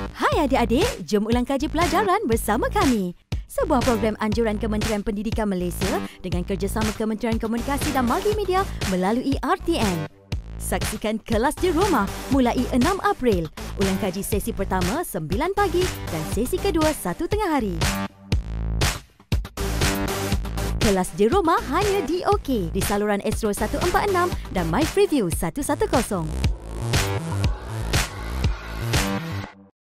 Hai adik-adik, jom ulang kaji pelajaran bersama kami. Sebuah program anjuran Kementerian Pendidikan Malaysia dengan kerjasama Kementerian Komunikasi dan Multimedia melalui RTM. Saksikan kelas di rumah mulai 6 April. Ulang kaji sesi pertama 9 pagi dan sesi kedua 1 tengah hari. Kelas di rumah hanya di OK di saluran Astro 146 dan My Freeview 110.